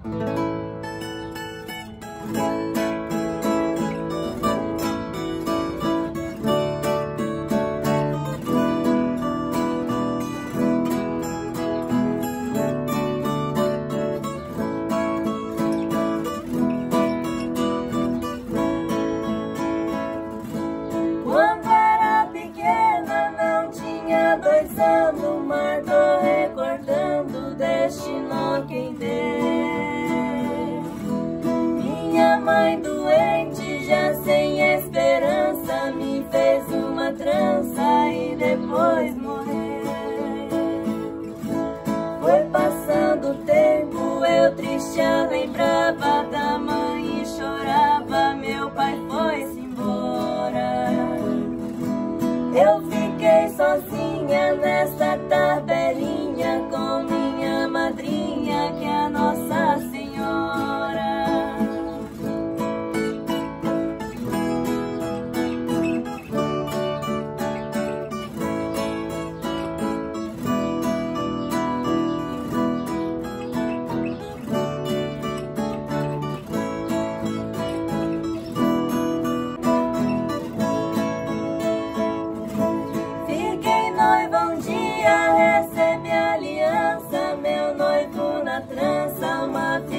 Quando era pequena, não tinha 2 anos, mas tô recordando deste nó quem deu. Minha mãe doente, já sem esperança, me fez uma trança e depois morreu. Foi passando o tempo, eu triste lembrava da mãe e chorava, meu pai foi-se embora. Eu fiquei sozinha nessa tabelinha com minha madrinha, que é a Nossa Senhora. Um dia recebi a aliança, meu noivo na trança, uma